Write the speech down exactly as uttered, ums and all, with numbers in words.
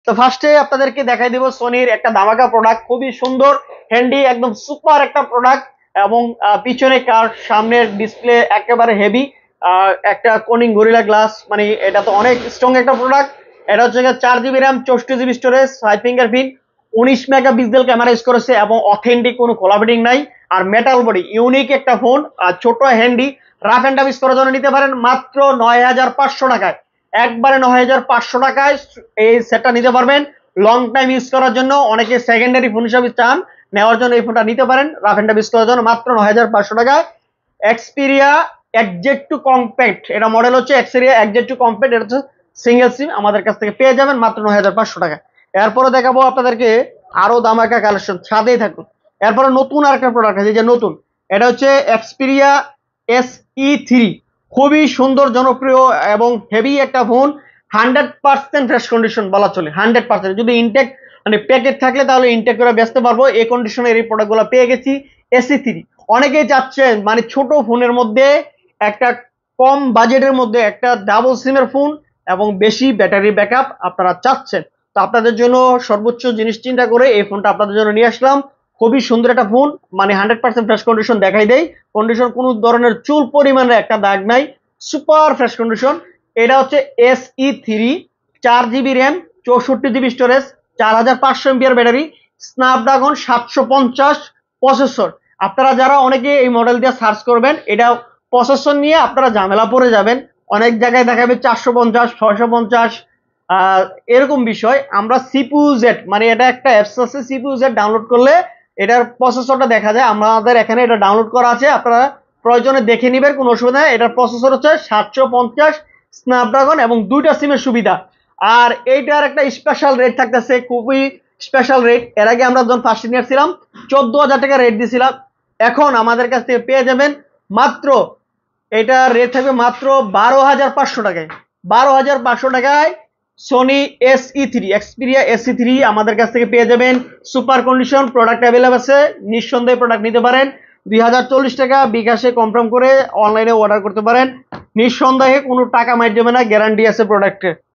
তো ফার্স্টে আপনাদেরকে দেখাই দিব সোনির একটা ধামাকা প্রোডাক্ট, খুবই সুন্দর হ্যান্ডি, একদম সুপার একটা প্রোডাক্ট। এবং আহ, পিছনে কার, সামনের ডিসপ্লে একেবারে হেভি, একটা কোনিং গরিলা গ্লাস, মানে এটা তো অনেক স্ট্রং একটা প্রোডাক্ট। এটা হচ্ছে চার জিবি র্যাম, চৌষট্টি জিবি স্টোরেজ, ফাইভ ফিঙ্গারপ্রিন্ট, উনিশ মেগা পিক্সেল ক্যামেরা ইউজ করেছে এবং অথেন্টিক কোনো কোলাবিডিং নাই। আর মেটাল বডি, ইউনিক একটা ফোন, আর ছোট handy, rough and tough use করার জন্য নিতে পারেন মাত্র নয় হাজার পাঁচশো টাকায়। একবারে নয় হাজার পাঁচশো টাকায় এই সেটটা নিতে পারবেন। লং টাইম ইউজ করার জন্য, অনেকে সেকেন্ডারি ফোন হিসাবে চান নেওয়ার জন্য, এই ফোনটা নিতে পারেন রাফ এন্ড টাফ ইউজ করার জন্য মাত্র নয় হাজার পাঁচশো টাকায়। এক্সপিরিয়া এক্সজেড টু কম্প্যাক্ট, এটা মডেল হচ্ছে এক্সপিরিয়া এক্সজেড টু কম্প্যাক্ট, এটা হচ্ছে সিঙ্গেল সিম, আমাদের কাছ থেকে পেয়ে যাবেন মাত্র নয় হাজার পাঁচশো টাকা। এরপরে দেখাবো আপনাদেরকে আরো দামাকা কালেকশন, ছাদেই থাকুন। এরপরে নতুন আর একটা প্রোডাক্ট আছে, যে নতুন, এটা হচ্ছে এক্সপিরিয়া এস ই থ্রি, খুবই সুন্দর, জনপ্রিয় এবং হেভি একটা ফোন। হান্ড্রেড পার্সেন্ট ফ্রেশ কন্ডিশন বলা চলে, হান্ড্রেড পার্সেন্ট। যদি ইনটেক মানে প্যাকেট থাকলে তাহলে ইনটেক করে বেচতে পারবো, এই কন্ডিশনের এই প্রোডাক্টগুলো পেয়ে গেছি। এসি থ্রি, অনেকেই চাচ্ছেন মানে ছোট ফোনের মধ্যে একটা, কম বাজেটের মধ্যে একটা ডাবল সিমের ফোন এবং বেশি ব্যাটারি ব্যাকআপ আপনারা চাচ্ছেন। তো আপনাদের জন্য সর্বোচ্চ জিনিস চিন্তা করে এই ফোনটা আপনাদের জন্য নিয়ে আসলাম। খুবই সুন্দর একটা ফোন, মানে হান্ড্রেড পার্সেন্ট ফ্রেশ কন্ডিশন দেখাই দেয়। কন্ডিশন কোনো ধরনের চুল পরিমাণের একটা দাগ নাই, সুপার ফ্রেশ কন্ডিশন। এটা হচ্ছে এস ই থ্রি, চার জিবি র্যাম, চৌষট্টি জিবি স্টোরেজ, চার হাজার পাঁচশো এমপিআর ব্যাটারি, স্ন্যাপড্রাগন সাতশো পঞ্চাশ প্রসেসর। আপনারা যারা অনেকে এই মডেল দিয়ে সার্চ করবেন, এটা প্রসেসর নিয়ে আপনারা ঝামেলা পড়ে যাবেন। অনেক জায়গায় দেখাবে চারশো পঞ্চাশ, ছয়শো পঞ্চাশ, এরকম বিষয়। আমরা সিপিইউ জেড, মানে এটা একটা অ্যাপস আছে, সিপিইউ জেড ডাউনলোড করলে এটার প্রসেসরটা দেখা যায়। আমাদের এখানে এটা ডাউনলোড করা আছে, আপনারা প্রয়োজনে দেখে নেবেন, কোনো অসুবিধা নেই। এটার প্রসেসর হচ্ছে সাতশো পঞ্চাশ স্ন্যাপড্রাগন এবং দুইটা সিমের সুবিধা। আর এইটার একটা স্পেশাল রেট থাকতেছে, খুবই স্পেশাল রেট। এর আগে আমরা যখন ফার্স্ট ইয়ার ছিলাম চোদ্দ হাজার টাকা রেট দিয়েছিলাম, এখন আমাদের কাছ থেকে পেয়ে যাবেন মাত্র, এটা রেট থাকবে মাত্র বারো হাজার পাঁচশো টাকায়। বারো হাজার পাঁচশো টাকায় Sony S E three, Xperia S E three আমাদের কাছ থেকে পেয়ে যাবেন। সুপার কন্ডিশন, প্রোডাক্ট অ্যাভেলেবল আছে, নিঃসন্দেহে প্রোডাক্ট নিতে পারেন। দুই হাজার চল্লিশ টাকা বিকাশে কনফার্ম করে অনলাইনে অর্ডার করতে পারেন, নিঃসন্দেহে কোনো টাকা মাইর দেবে না, গ্যারান্টি আছে প্রোডাক্টের।